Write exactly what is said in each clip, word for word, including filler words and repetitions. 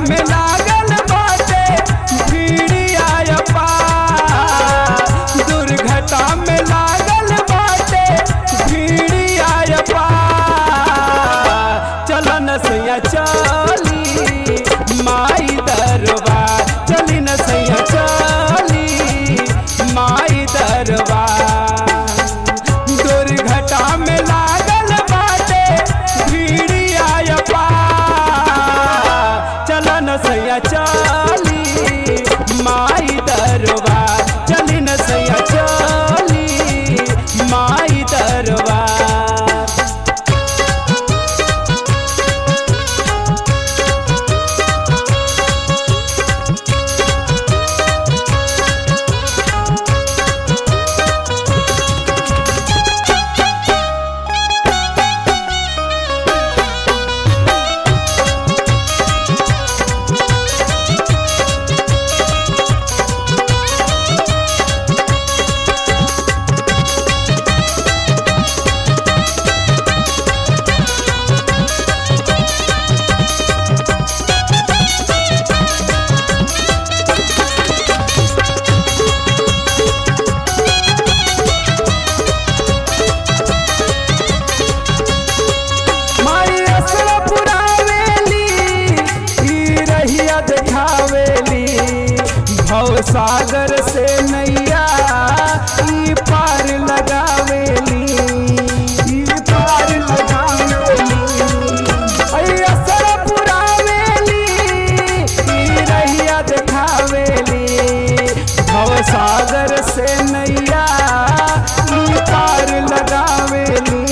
में लागल बाटे भीड़िया पार, दुर्घटना में लागल बाटे भीड़िया पार। चलन सैया चली माई दरबार, चली न सैया चली माई दरबार। दुर्घटना में लागल बाटे भीड़िया पार, चलन सैया चली माई दरबार, चली न सैया चली माई दरबार। भव सागर से नैया ई पार लगावेली, ई पार लगावेली। असर पुरावेली ई रहिया देखावेली, भव सागर से नैया ई पार लगावेली।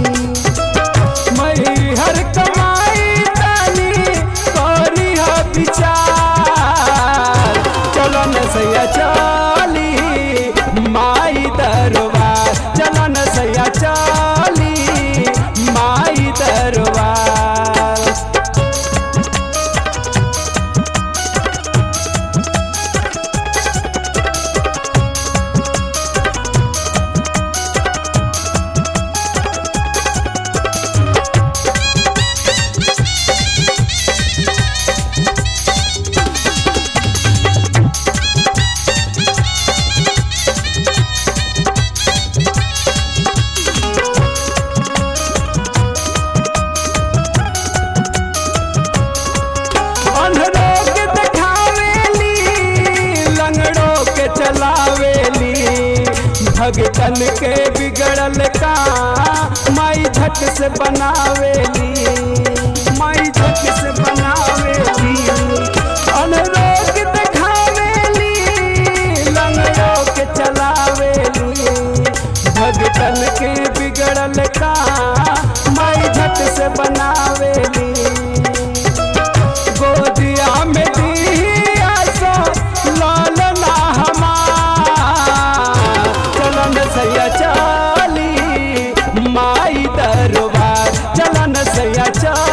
मई हर कमाई तानी करी ह विचार, चलन सैया चली माई दरबार, चलन सैया चली माई दरबार। भगतन के बिगड़ल का माई झट से बनावेली, माई झट से बनावेली। अनरोग दिखावेली लंगड़ों के चलावेली, भगतन के बिगड़ल का माई झट से बनावेली। गोदिया में दिया सो लालना हमार, चलन सैया चली माई दरबार, चलन सैया चली